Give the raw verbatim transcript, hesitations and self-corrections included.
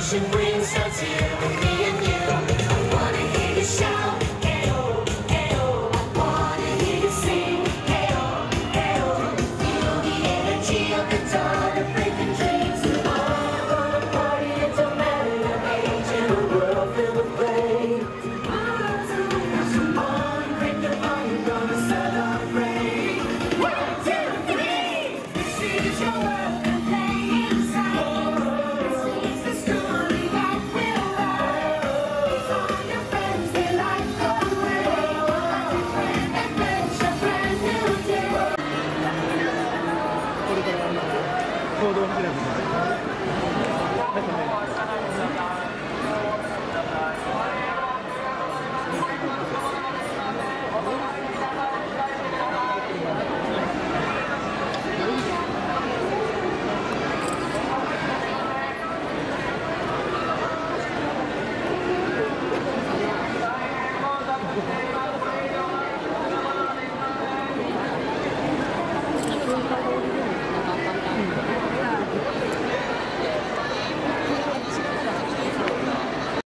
Celebration brings us here with me and you. I wanna hear you shout, hey oh, hey oh. I wanna hear you sing, hey oh, hey oh. Feel the energy of the dawn of breaking dreams. We're all gonna party, it don't matter your age. In a world filled with play. Come on, break the volume, gonna celebrate. One, two, three. This is your world. 行動を開くじゃない。